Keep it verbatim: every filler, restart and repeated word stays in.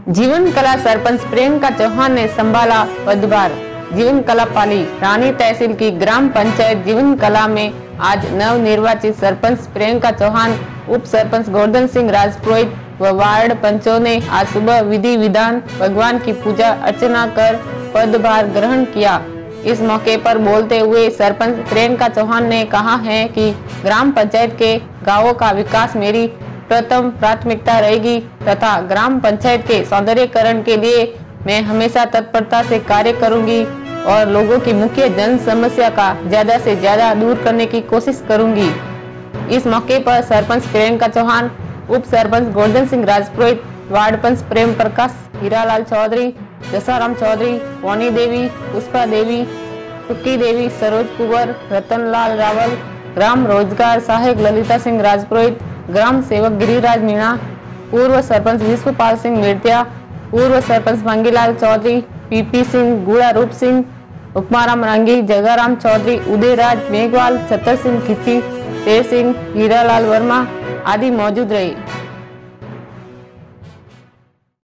जीवन कला सरपंच प्रियंका चौहान ने संभाला पदभार। जीवन कला पाली रानी तहसील की ग्राम पंचायत जीवन कला में आज नव निर्वाचित सरपंच प्रियंका चौहान, उप सरपंच गोवर्धन सिंह राजपुरोहित व वार्ड पंचों ने आज सुबह विधि विधान भगवान की पूजा अर्चना कर पदभार ग्रहण किया। इस मौके पर बोलते हुए सरपंच प्रियंका चौहान ने कहा है कि ग्राम पंचायत के गांवों का विकास मेरी प्रथम प्राथमिकता रहेगी तथा ग्राम पंचायत के सौंदर्यीकरण के लिए मैं हमेशा तत्परता से कार्य करूंगी और लोगों की मुख्य जन समस्या का ज्यादा से ज्यादा दूर करने की कोशिश करूंगी। इस मौके पर सरपंच प्रियंका चौहान, उप सरपंच गोवर्धन सिंह राजपुरोहित, वार्ड पंच प्रेम प्रकाश, हीरालाल चौधरी, जसाराम चौधरी, वानी देवी, पुष्पा देवी, टुक्की देवी, सरोज कुंवर, रतनलाल रावल, ग्राम रोजगार सहायक ललिता सिंह राजपुरोहित, ग्राम सेवक गिरिराज मीणा, पूर्व सरपंच विश्वपाल सिंह मेड़तिया, पूर्व सरपंच मंगीलाल चौधरी, पीपी सिंह, गुड़ा रूप सिंह, उपमाराम रंगी, जगाराम चौधरी, उदयराज मेघवाल, छतर सिंह खिची, शेर सिंह, हीरालाल वर्मा आदि मौजूद रहे।